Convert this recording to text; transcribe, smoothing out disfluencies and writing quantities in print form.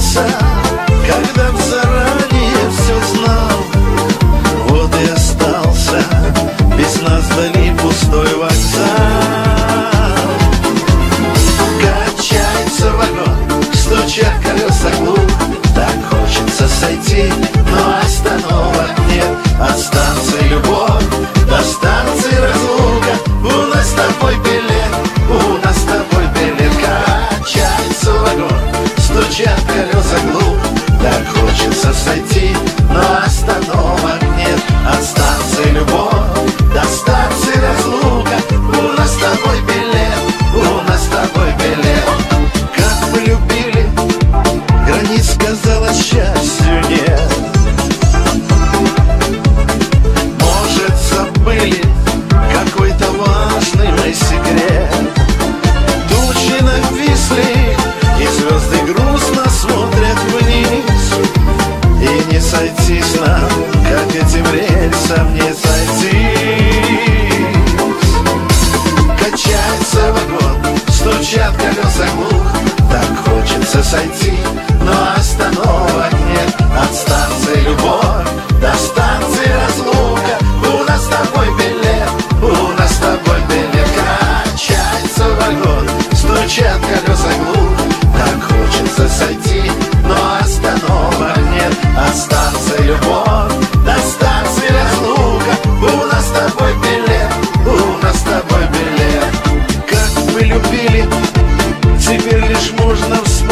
катился, когда б заранее все знал. Вот и остался без нас вдали пустой вокзал. Качается вагон, стучат колеса глух. Так хочется сойти, но остановок нет. От станции любовь до станции разлука. У нас с тобой билет, у нас с тобой билет. Качается вагон, стучат колеса глух. Так хочется сойти, но остановок нет. От станции любовь до станции разлука. У нас с тобой билет, у нас с тобой билет. Как мы любили, границ, казалось, счастью нет. Может, забыли какой-то важный мой секрет. Тучи нависли, и звезды грустно смотрят вниз. И не сойтись нам, как этим рельсам не сойтись. Качается вагон, стучат колеса глух. Так хочется сойти, но остановок нет. От станции любовь до станции разлука. У нас с тобой билет, у нас с тобой билет. Качается вагон, стучат колеса глух. Так хочется сойти, но остановок нет. От станции любовь до станции разлука. У нас с тобой билет, у нас с тобой билет. Как мы любили, теперь лишь можно вспомнить.